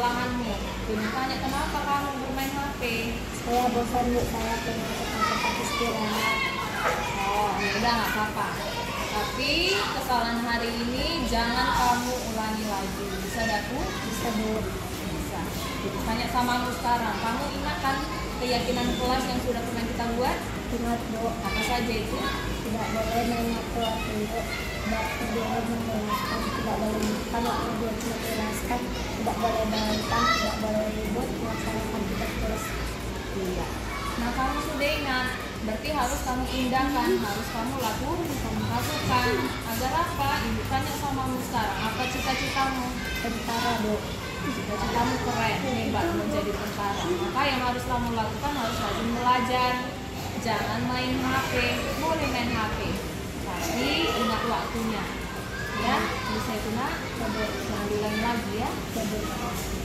kesalahanmu. Ibu tanya, kenapa kamu bermain HP? Saya bosan Bu, saya pengen ke tempat istirahat. Oh, ya udah nggak apa-apa. Tapi kesalahan hari ini jangan kamu ulangi lagi. Bisa Daku? Bisa Bu. Bisa. Ibu tanya samamu sekarang. Kamu ingat kan keyakinan kelas yang sudah pernah kita buat? Ingat Bu, Apa saja itu? tidak boleh main waktu itu, tidak boleh menjelaskan, tidak boleh makan waktu dia menjelaskan, tidak boleh berantem, tidak boleh ribut, melaksanakan tugas terus. Iya. Nah, kamu sudah ingat. Berarti harus kamu indahkan, harus kamu lakukan. Agar apa? Ibu tanya samamu sekarang. Apa cita-citamu? Tentara Bu. Cita-citamu keren, hebat menjadi tentara. Maka yang harus kamu lakukan harus rajin belajar. Jangan main HP. Boleh main HP, tapi ingat waktunya. Ya, bisa itu nak. Jangan diulangi lagi ya. Jadi